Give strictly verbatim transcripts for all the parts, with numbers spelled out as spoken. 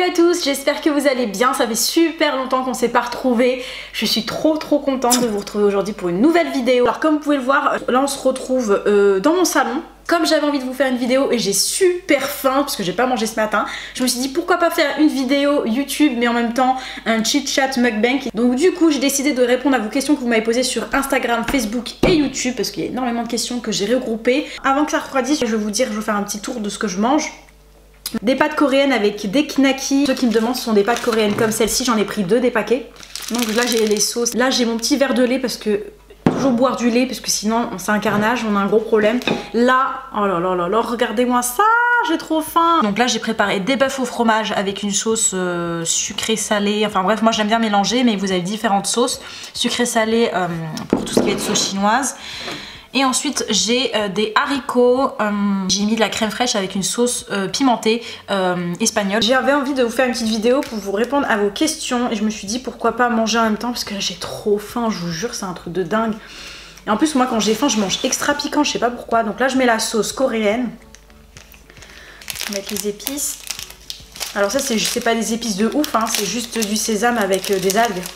Salut à tous, j'espère que vous allez bien, ça fait super longtemps qu'on s'est pas retrouvés. Je suis trop trop contente de vous retrouver aujourd'hui pour une nouvelle vidéo. Alors comme vous pouvez le voir, là on se retrouve euh, dans mon salon. Comme j'avais envie de vous faire une vidéo et j'ai super faim parce que j'ai pas mangé ce matin, je me suis dit pourquoi pas faire une vidéo YouTube mais en même temps un chit chat mukbang. Donc du coup j'ai décidé de répondre à vos questions que vous m'avez posées sur Instagram, Facebook et YouTube parce qu'il y a énormément de questions que j'ai regroupées. Avant que ça refroidisse, je vais vous dire, je vais faire un petit tour de ce que je mange. Des pâtes coréennes avec des knackis. Ceux qui me demandent, ce sont des pâtes coréennes comme celle-ci. J'en ai pris deux des paquets. Donc là j'ai les sauces. Là j'ai mon petit verre de lait parce que toujours boire du lait parce que sinon c'est un carnage, on a un gros problème. Là, oh là là là là, regardez-moi ça, j'ai trop faim. Donc là j'ai préparé des bœufs au fromage avec une sauce euh, sucrée salée. Enfin bref, moi j'aime bien mélanger, mais vous avez différentes sauces. Sucrée salée euh, pour tout ce qui va être sauce chinoise. Et ensuite j'ai euh, des haricots, euh, j'ai mis de la crème fraîche avec une sauce euh, pimentée euh, espagnole. J'avais envie de vous faire une petite vidéo pour vous répondre à vos questions et je me suis dit pourquoi pas manger en même temps parce que là j'ai trop faim, je vous jure c'est un truc de dingue. Et en plus moi quand j'ai faim je mange extra piquant, je sais pas pourquoi. Donc là je mets la sauce coréenne, je vais mettre les épices. Alors ça c'est pas des épices de ouf, hein, c'est juste du sésame avec euh, des algues.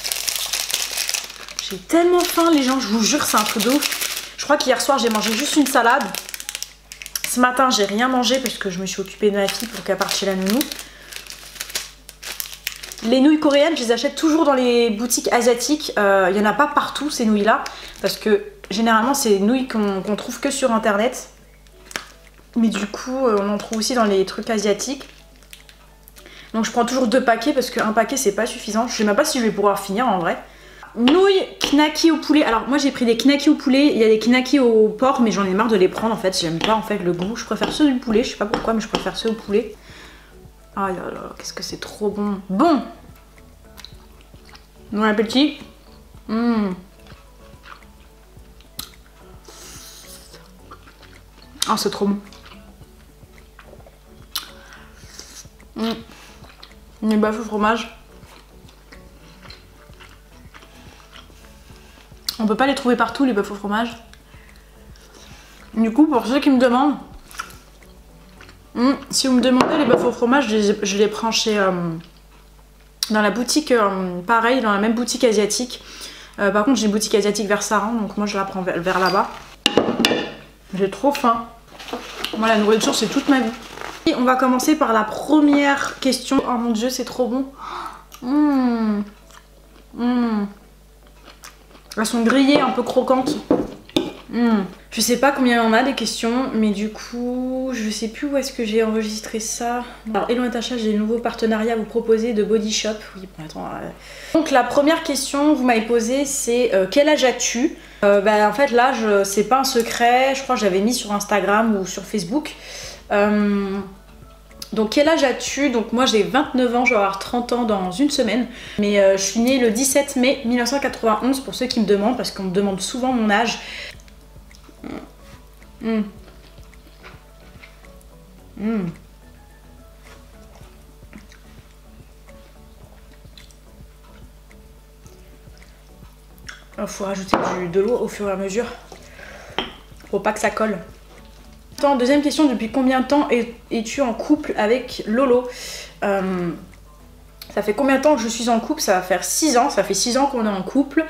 J'ai tellement faim les gens, je vous jure c'est un truc de ouf. Je crois qu'hier soir j'ai mangé juste une salade. Ce matin j'ai rien mangé parce que je me suis occupée de ma fille pour qu'elle parte chez la nounou. Les nouilles coréennes je les achète toujours dans les boutiques asiatiques. Il euh, n'y en a pas partout ces nouilles là. Parce que généralement c'est des nouilles qu'on qu'on trouve que sur internet. Mais du coup on en trouve aussi dans les trucs asiatiques. Donc je prends toujours deux paquets parce qu'un paquet c'est pas suffisant. Je sais même pas si je vais pouvoir finir en vrai. Nouilles knackis au poulet. Alors moi j'ai pris des knackis au poulet. Il y a des knackis au porc mais j'en ai marre de les prendre en fait. J'aime pas en fait le goût. Je préfère ceux du poulet. Je sais pas pourquoi mais je préfère ceux au poulet. Aïe là là, qu'est-ce que c'est trop bon. Bon. Bon appétit. Mmh. Ah c'est trop bon. Mmh. Les bœufs au fromage. On peut pas les trouver partout les bœufs au fromage. Du coup pour ceux qui me demandent, hmm, si vous me demandez les bœufs au fromage, je les, je les prends chez euh, dans la boutique, euh, pareil dans la même boutique asiatique. Euh, par contre j'ai une boutique asiatique vers Saran, donc moi je la prends vers, vers là-bas. J'ai trop faim. Moi la nourriture c'est toute ma vie. Et on va commencer par la première question. Oh mon dieu c'est trop bon. Mmh. Mmh. Elles sont grillées, un peu croquantes. Mmh. Je sais pas combien il y en a des questions, mais du coup, je sais plus où est-ce que j'ai enregistré ça. Alors, hello Natacha, j'ai un nouveau partenariat à vous proposer de Body Shop. Oui, bon, attends. Euh... Donc, la première question que vous m'avez posée, c'est euh, quel âge as-tu? euh, bah, En fait, l'âge, c'est pas un secret. Je crois que j'avais mis sur Instagram ou sur Facebook. Euh... Donc quel âge as-tu? Donc moi j'ai vingt-neuf ans, je vais avoir trente ans dans une semaine. Mais euh, je suis née le dix-sept mai mille neuf cent quatre-vingt-onze pour ceux qui me demandent, parce qu'on me demande souvent mon âge. Mmh. Mmh. Il faut rajouter du, de l'eau au fur et à mesure. Faut pas que ça colle. Deuxième question, depuis combien de temps es-tu en couple avec Lolo? euh, Ça fait combien de temps que je suis en couple? Ça va faire six ans, ça fait six ans qu'on est en couple.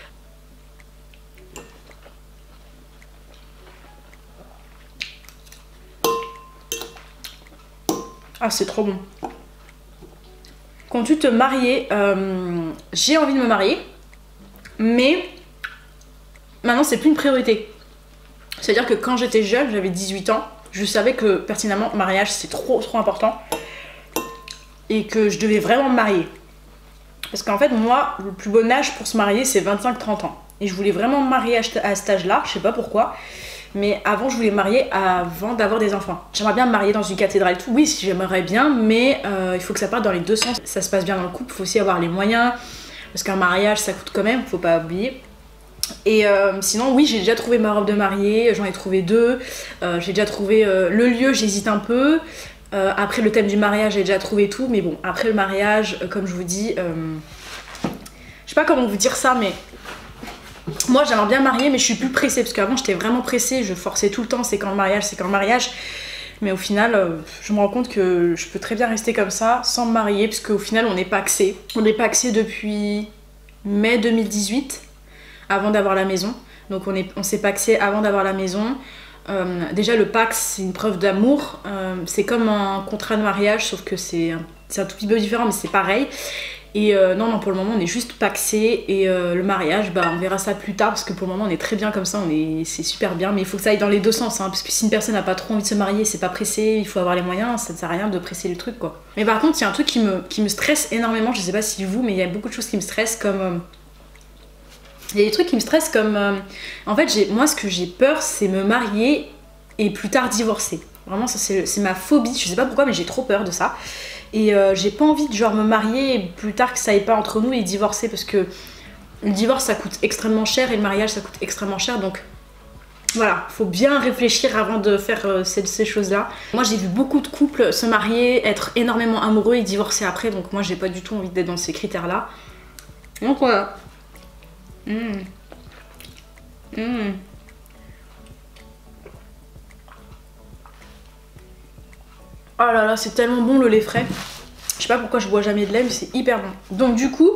Ah c'est trop bon. Comptes-tu te marier? euh, J'ai envie de me marier, mais maintenant c'est plus une priorité. C'est-à-dire que quand j'étais jeune, j'avais dix-huit ans, je savais que pertinemment, mariage c'est trop trop important et que je devais vraiment me marier. Parce qu'en fait, moi, le plus bon âge pour se marier, c'est vingt-cinq trente ans. Et je voulais vraiment me marier à cet âge-là, je sais pas pourquoi. Mais avant, je voulais me marier avant d'avoir des enfants. J'aimerais bien me marier dans une cathédrale et tout. Oui, j'aimerais bien, mais euh, il faut que ça parte dans les deux sens. Ça se passe bien dans le couple, il faut aussi avoir les moyens. Parce qu'un mariage, ça coûte quand même, faut pas oublier. Et euh, sinon oui j'ai déjà trouvé ma robe de mariée, j'en ai trouvé deux, euh, j'ai déjà trouvé euh, le lieu, j'hésite un peu, euh, après le thème du mariage j'ai déjà trouvé tout, mais bon après le mariage euh, comme je vous dis, euh, je sais pas comment vous dire ça mais moi j'aimerais bien me marier mais je suis plus pressée parce qu'avant j'étais vraiment pressée, je forçais tout le temps c'est quand le mariage, c'est quand le mariage. Mais au final, euh, je me rends compte que je peux très bien rester comme ça sans me marier, parce qu'au final, on n'est pacsé. On est pacsé depuis mai deux mille dix-huit, avant d'avoir la maison. Donc on, est, on s'est pacsé avant d'avoir la maison. Euh, déjà, le Pacs, c'est une preuve d'amour. Euh, c'est comme un contrat de mariage, sauf que c'est un, c'est un tout petit peu différent, mais c'est pareil. Et euh, non, non, pour le moment, on est juste pacsé. Et euh, le mariage, bah, on verra ça plus tard, parce que pour le moment, on est très bien comme ça, on est, c'est super bien. Mais il faut que ça aille dans les deux sens, hein, parce que si une personne n'a pas trop envie de se marier, c'est pas pressé, il faut avoir les moyens, ça ne sert à rien de presser le truc, quoi. Mais par contre, il y a un truc qui me, qui me stresse énormément, je sais pas si vous, mais il y a beaucoup de choses qui me stressent, comme... Euh, il y a des trucs qui me stressent, comme... Euh, en fait, j'ai, moi, ce que j'ai peur, c'est me marier et plus tard divorcer. Vraiment, ça, c'est, c'est ma phobie, je sais pas pourquoi, mais j'ai trop peur de ça. Et euh, j'ai pas envie de genre me marier et plus tard que ça aille pas entre nous et divorcer, parce que le divorce ça coûte extrêmement cher et le mariage ça coûte extrêmement cher, donc voilà, faut bien réfléchir avant de faire euh, ces, ces choses là. Moi j'ai vu beaucoup de couples se marier, être énormément amoureux et divorcer après, donc moi j'ai pas du tout envie d'être dans ces critères là. Donc voilà. Mmh. Mmh. Oh là là, c'est tellement bon le lait frais. Je sais pas pourquoi je bois jamais de lait, mais c'est hyper bon. Donc du coup,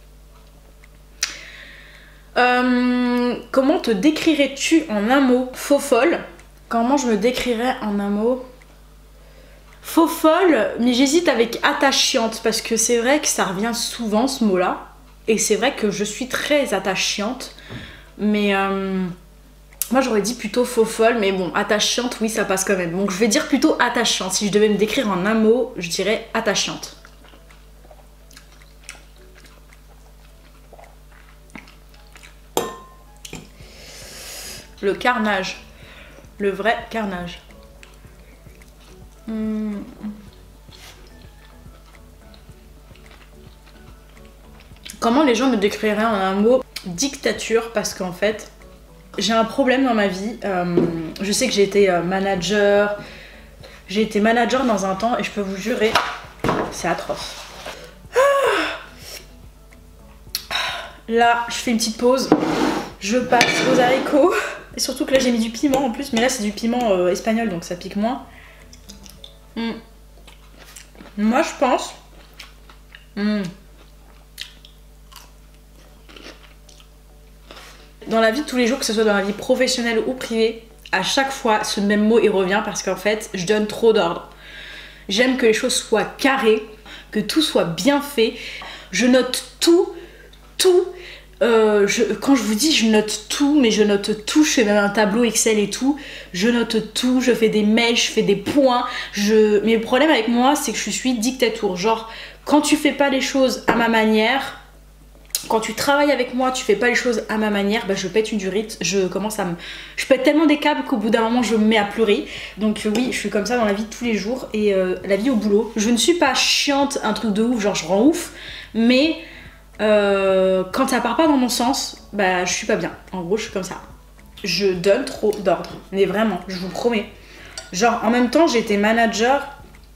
euh, comment te décrirais-tu en un mot? Faux folle. Comment je me décrirais en un mot? Faux folle, mais j'hésite avec attachante, parce que c'est vrai que ça revient souvent ce mot-là. Et c'est vrai que je suis très attachante, mais... Euh, moi j'aurais dit plutôt faux folle, mais bon, attachante, oui, ça passe quand même. Donc je vais dire plutôt attachante. Si je devais me décrire en un mot, je dirais attachante. Le carnage. Le vrai carnage. Hum. Comment les gens me décriraient en un mot? Dictature, parce qu'en fait... j'ai un problème dans ma vie, euh, je sais que j'ai été euh, manager, j'ai été manager dans un temps et je peux vous jurer, c'est atroce. Là, je fais une petite pause, je passe aux haricots, et surtout que là j'ai mis du piment en plus, mais là c'est du piment euh, espagnol donc ça pique moins. Mmh. Moi je pense... Mmh. Dans la vie de tous les jours, que ce soit dans la vie professionnelle ou privée, à chaque fois ce même mot il revient, parce qu'en fait je donne trop d'ordre. J'aime que les choses soient carrées, que tout soit bien fait. Je note tout, tout. Euh, je, quand je vous dis je note tout, mais je note tout, je fais même un tableau Excel et tout. Je note tout, je fais des mails, je fais des points. Je... Mais le problème avec moi, c'est que je suis dictature. Genre, quand tu fais pas les choses à ma manière... Quand tu travailles avec moi, tu fais pas les choses à ma manière, bah je pète une durite, je commence à me... Je pète tellement des câbles qu'au bout d'un moment je me mets à pleurer. Donc euh, oui, je suis comme ça dans la vie de tous les jours et euh, la vie au boulot. Je ne suis pas chiante, un truc de ouf, genre je rends ouf, mais euh, quand ça part pas dans mon sens, bah je suis pas bien. En gros, je suis comme ça. Je donne trop d'ordre, mais vraiment, je vous promets. Genre en même temps, j'ai été manager,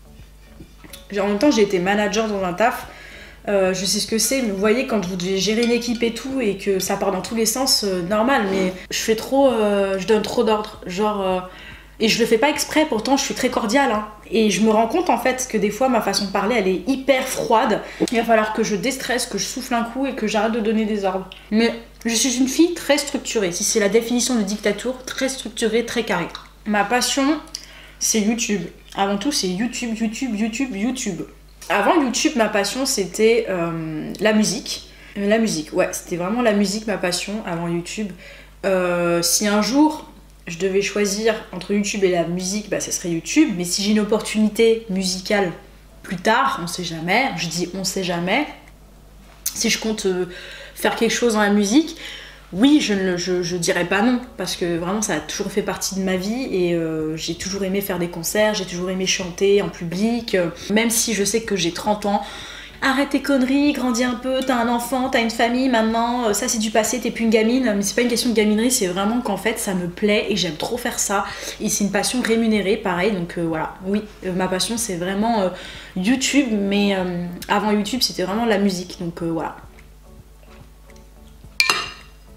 genre, en même temps j'ai été manager dans un taf. Euh, je sais ce que c'est, mais vous voyez quand vous devez gérer une équipe et tout et que ça part dans tous les sens, euh, normal, mais je fais trop, euh, je donne trop d'ordre, genre, euh, et je le fais pas exprès, pourtant je suis très cordiale, hein. Et je me rends compte en fait que des fois ma façon de parler elle est hyper froide, il va falloir que je déstresse, que je souffle un coup et que j'arrête de donner des ordres. Mais je suis une fille très structurée, si c'est la définition de dictature, très structurée, très carrée. Ma passion c'est YouTube, avant tout c'est YouTube, YouTube, YouTube, YouTube. Avant YouTube, ma passion c'était euh, la musique. Euh, la musique, ouais, c'était vraiment la musique ma passion avant YouTube. Euh, si un jour je devais choisir entre YouTube et la musique, bah ce serait YouTube. Mais si j'ai une opportunité musicale plus tard, on sait jamais, je dis on sait jamais. Si je compte euh, faire quelque chose dans la musique, oui, je ne je, je dirais pas non, parce que vraiment ça a toujours fait partie de ma vie et euh, j'ai toujours aimé faire des concerts, j'ai toujours aimé chanter en public, euh, même si je sais que j'ai trente ans. Arrête tes conneries, grandis un peu, t'as un enfant, t'as une famille maintenant, ça c'est du passé, t'es plus une gamine. Mais c'est pas une question de gaminerie, c'est vraiment qu'en fait ça me plaît et j'aime trop faire ça. Et c'est une passion rémunérée, pareil, donc euh, voilà. Oui, euh, ma passion c'est vraiment euh, YouTube, mais euh, avant YouTube c'était vraiment la musique, donc euh, voilà.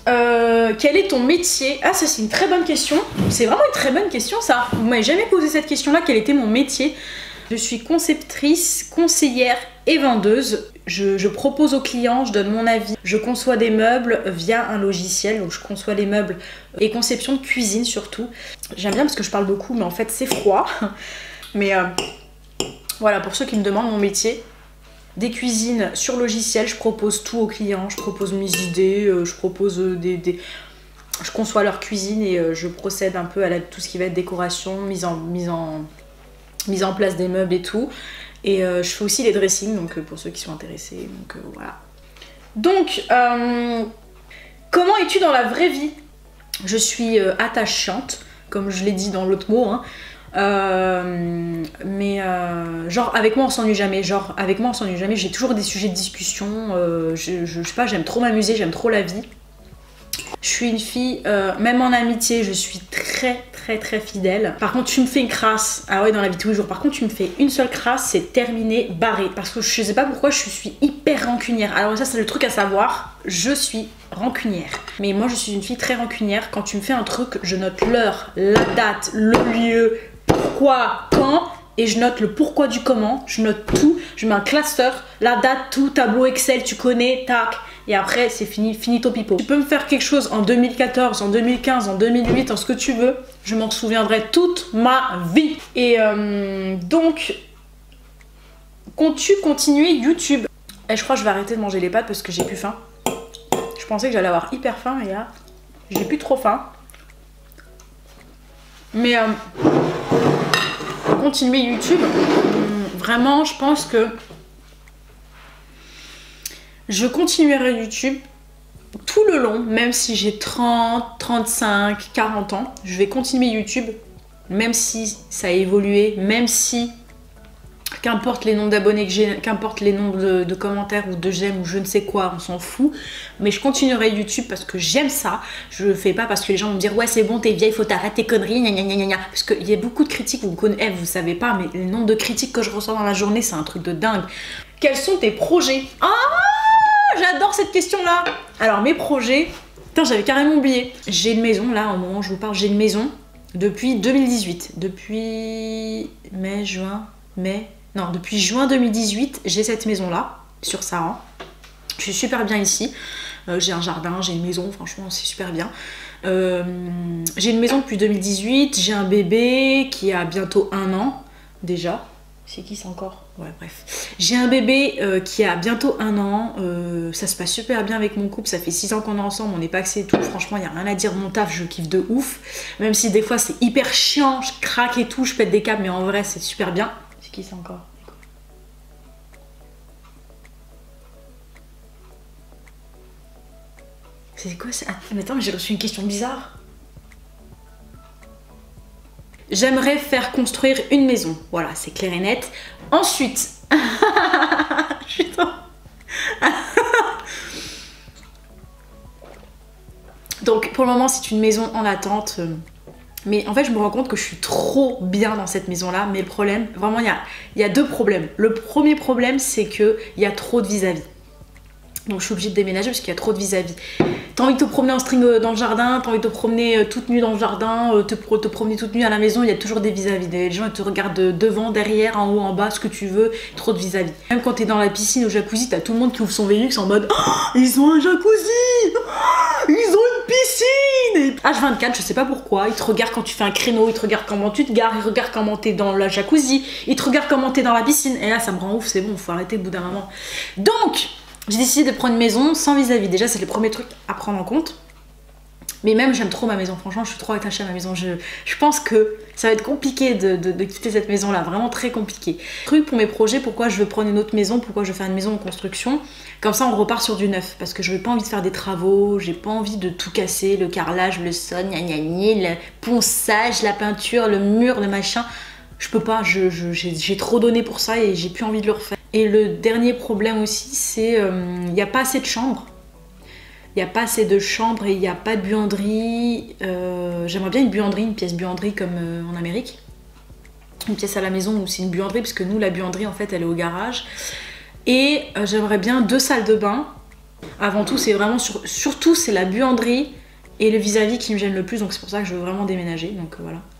euh, quel est ton métier? Ah, ça c'est une très bonne question. C'est vraiment une très bonne question ça. Vous m'avez jamais posé cette question-là, quel était mon métier? Je suis conceptrice, conseillère et vendeuse. Je, je propose aux clients, je donne mon avis. Je conçois des meubles via un logiciel, donc je conçois les meubles et conception de cuisine surtout. J'aime bien parce que je parle beaucoup, mais en fait c'est froid. Mais euh, voilà, pour ceux qui me demandent mon métier. Des cuisines sur logiciel, je propose tout aux clients, je propose mes idées, euh, je propose euh, des, des... Je conçois leur cuisine et euh, je procède un peu à la, tout ce qui va être décoration, mise en... Mise en mise en place des meubles et tout, et euh, je fais aussi les dressings, donc euh, pour ceux qui sont intéressés, donc euh, voilà. Donc euh, comment es-tu dans la vraie vie? Je suis euh, attachante, comme je l'ai dit dans l'autre mot, hein. euh, mais euh, genre avec moi on s'ennuie jamais, genre avec moi on s'ennuie jamais, j'ai toujours des sujets de discussion, euh, je, je, je sais pas, j'aime trop m'amuser, j'aime trop la vie. Je suis une fille, euh, même en amitié, je suis très très très fidèle. Par contre, tu me fais une crasse, ah ouais, dans la vie de tous les jours, par contre, tu me fais une seule crasse, c'est terminé, barré. Parce que je sais pas pourquoi, je suis hyper rancunière. Alors ça, c'est le truc à savoir, je suis rancunière. Mais moi, je suis une fille très rancunière. Quand tu me fais un truc, je note l'heure, la date, le lieu, pourquoi, quand... Et je note le pourquoi du comment, je note tout, je mets un classeur, la date, tout, tableau Excel, tu connais, tac. Et après, c'est fini, finito pipo. Tu peux me faire quelque chose en deux mille quatorze, en deux mille quinze, en deux mille huit, en ce que tu veux, je m'en souviendrai toute ma vie. Et euh, donc, comptes-tu continuer YouTube? Et je crois que je vais arrêter de manger les pâtes parce que j'ai plus faim. Je pensais que j'allais avoir hyper faim et là, j'ai plus trop faim. Mais... Euh, continuer YouTube, vraiment je pense que je continuerai YouTube tout le long, même si j'ai trente, trente-cinq, quarante ans, je vais continuer YouTube, même si ça a évolué, même si qu'importe les nombres d'abonnés que j'ai, qu'importe les nombres de, de commentaires ou de j'aime ou je ne sais quoi, on s'en fout. Mais je continuerai YouTube parce que j'aime ça. Je le fais pas parce que les gens vont me dire ouais c'est bon t'es vieille, faut t'arrêter tes conneries, gna gna gna gna. Parce qu'il y a beaucoup de critiques, vous connaissez, eh, vous savez pas, mais le nombre de critiques que je reçois dans la journée, c'est un truc de dingue. Quels sont tes projets? Ah, j'adore cette question là. Alors mes projets, putain j'avais carrément oublié. J'ai une maison là, au moment où je vous parle, j'ai une maison depuis deux mille dix-huit. Depuis mai, juin, mai... Non, depuis juin deux mille dix-huit, j'ai cette maison-là, sur Saran. Je suis super bien ici. Euh, j'ai un jardin, j'ai une maison, franchement, c'est super bien. Euh, j'ai une maison depuis deux mille dix-huit, j'ai un bébé qui a bientôt un an, déjà. C'est qui ça encore? Ouais, bref. J'ai un bébé euh, qui a bientôt un an. Euh, ça se passe super bien avec mon couple. Ça fait six ans qu'on est ensemble, on n'est pas axé et tout. Franchement, il n'y a rien à dire. Mon taf, je kiffe de ouf. Même si des fois, c'est hyper chiant, je craque et tout, je pète des câbles, mais en vrai, c'est super bien. C'est qui ça encore? C'est quoi ça? Mais attends, mais j'ai reçu une question bizarre. J'aimerais faire construire une maison. Voilà, c'est clair et net. Ensuite... Putain. Donc, pour le moment, c'est une maison en attente. Mais en fait, je me rends compte que je suis trop bien dans cette maison-là. Mais le problème, vraiment, il y a, il y a deux problèmes. Le premier problème, c'est qu'il y a trop de vis-à-vis. Donc, je suis obligée de déménager parce qu'il y a trop de vis-à-vis. T'as envie de te promener en string dans le jardin, t'as envie de te promener toute nue dans le jardin, te, te promener toute nue à la maison, il y a toujours des vis-à-vis. Les gens ils te regardent devant, derrière, en haut, en bas, ce que tu veux, trop de vis-à-vis. Même quand t'es dans la piscine au jacuzzi, t'as tout le monde qui ouvre son Velux en mode oh, ils ont un jacuzzi, oh, ils ont une piscine. Et H vingt-quatre, je sais pas pourquoi, ils te regardent quand tu fais un créneau, ils te regardent comment tu te gares, ils regardent comment t'es dans la jacuzzi, ils te regardent comment t'es dans la piscine. Et là ça me rend ouf, c'est bon, faut arrêter au bout d'un moment. Donc, j'ai décidé de prendre une maison sans vis-à-vis. Déjà, c'est le premier truc à prendre en compte. Mais même, j'aime trop ma maison. Franchement, je suis trop attachée à ma maison. Je, je pense que ça va être compliqué de, de, de quitter cette maison-là. Vraiment très compliqué. Truc pour mes projets, pourquoi je veux prendre une autre maison, pourquoi je veux faire une maison en construction. Comme ça, on repart sur du neuf. Parce que je n'ai pas envie de faire des travaux. J'ai pas envie de tout casser. Le carrelage, le sol, gna gna gna, le ponçage, la peinture, le mur, le machin. Je peux pas. Je, je, j'ai trop donné pour ça et j'ai plus envie de le refaire. Et le dernier problème aussi, c'est qu'il euh, n'y a pas assez de chambres. Il n'y a pas assez de chambres et il n'y a pas de buanderie. Euh, J'aimerais bien une buanderie, une pièce buanderie comme euh, en Amérique. Une pièce à la maison où c'est une buanderie, parce que nous, la buanderie, en fait, elle est au garage. Et euh, j'aimerais bien deux salles de bain Avant tout, c'est vraiment sur, surtout c'est la buanderie et le vis-à-vis qui me gêne le plus, donc c'est pour ça que je veux vraiment déménager, donc euh, voilà.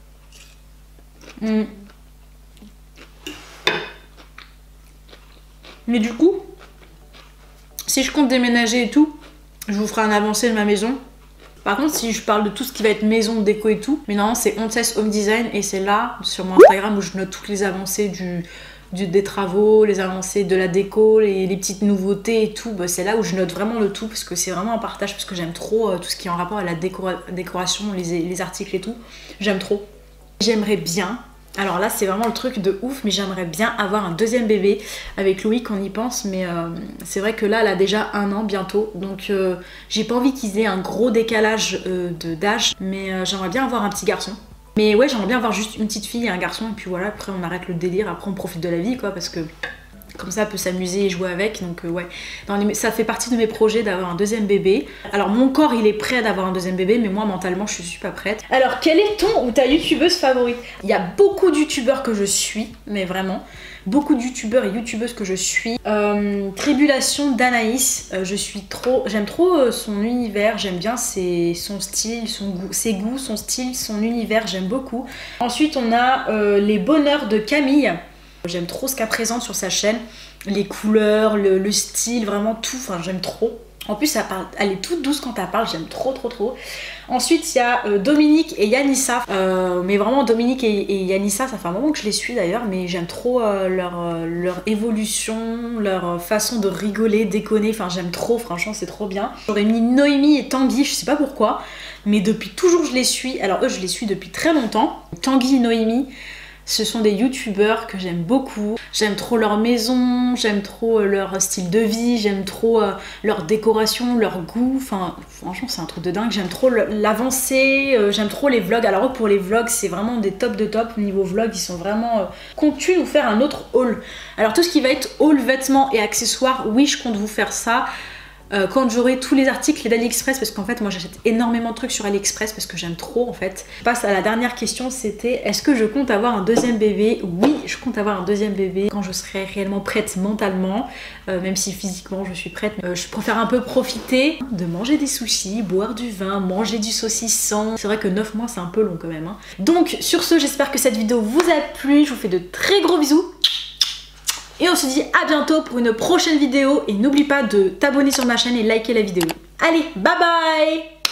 Mmh. Mais du coup, si je compte déménager et tout, je vous ferai un avancé de ma maison. Par contre, si je parle de tout ce qui va être maison, déco et tout, mais non, c'est Ontes Home Design et c'est là, sur mon Instagram, où je note toutes les avancées du, du, des travaux, les avancées de la déco, les, les petites nouveautés et tout. Bah, c'est là où je note vraiment le tout, parce que c'est vraiment un partage, parce que j'aime trop euh, tout ce qui est en rapport à la décora décoration, les, les articles et tout. J'aime trop. J'aimerais bien... Alors là c'est vraiment le truc de ouf, mais j'aimerais bien avoir un deuxième bébé. Avec Louis qu'on y pense, mais euh, c'est vrai que là elle a déjà un an bientôt, donc euh, j'ai pas envie qu'ils aient un gros décalage euh, d'âge, mais euh, j'aimerais bien avoir un petit garçon. Mais ouais, j'aimerais bien avoir juste une petite fille et un garçon, et puis voilà, après on arrête le délire, après on profite de la vie quoi, parce que comme ça, elle peut s'amuser et jouer avec, donc euh, ouais. Dans les... Ça fait partie de mes projets d'avoir un deuxième bébé. Alors mon corps, il est prêt d'avoir un deuxième bébé, mais moi, mentalement, je suis pas prête. Alors, quel est ton ou ta youtubeuse favorite? Il y a beaucoup de youtubeurs que je suis, mais vraiment. Beaucoup de youtubeurs et youtubeuses que je suis. Euh, Tribulation d'Anaïs, euh, je suis trop... J'aime trop euh, son univers, j'aime bien ses... son style, son goût, ses goûts, son style, son univers, j'aime beaucoup. Ensuite, on a euh, Les Bonheurs de Camille. J'aime trop ce qu'elle présente sur sa chaîne, les couleurs, le, le style, vraiment tout, enfin j'aime trop. En plus elle, parle, elle est toute douce quand elle parle, j'aime trop trop trop. Ensuite il y a euh, Dominique et Yanissa, euh, mais vraiment Dominique et, et Yanissa, ça fait un moment que je les suis d'ailleurs, mais j'aime trop euh, leur, euh, leur évolution, leur façon de rigoler, déconner, enfin j'aime trop, franchement c'est trop bien. J'aurais mis Noémie et Tanguy, je sais pas pourquoi, mais depuis toujours je les suis, alors eux je les suis depuis très longtemps. Tanguy et Noémie, ce sont des youtubeurs que j'aime beaucoup. J'aime trop leur maison, j'aime trop leur style de vie, j'aime trop euh, leur décoration, leur goût. Enfin, franchement, c'est un truc de dingue. J'aime trop l'avancée, euh, j'aime trop les vlogs. Alors pour les vlogs, c'est vraiment des top de top. Au niveau vlog, ils sont vraiment... Euh... Comptes-tu nous faire un autre haul? Alors tout ce qui va être haul, vêtements et accessoires, oui, je compte vous faire ça. Euh, quand j'aurai tous les articles d'AliExpress, parce qu'en fait moi j'achète énormément de trucs sur AliExpress parce que j'aime trop en fait. Je passe à la dernière question, c'était est-ce que je compte avoir un deuxième bébé? Oui, je compte avoir un deuxième bébé quand je serai réellement prête mentalement, euh, même si physiquement je suis prête. Euh, je préfère un peu profiter de manger des sushis, boire du vin, manger du saucisson. C'est vrai que neuf mois c'est un peu long quand même hein. Donc sur ce, j'espère que cette vidéo vous a plu, je vous fais de très gros bisous. Et on se dit à bientôt pour une prochaine vidéo. Et n'oublie pas de t'abonner sur ma chaîne et liker la vidéo. Allez, bye bye!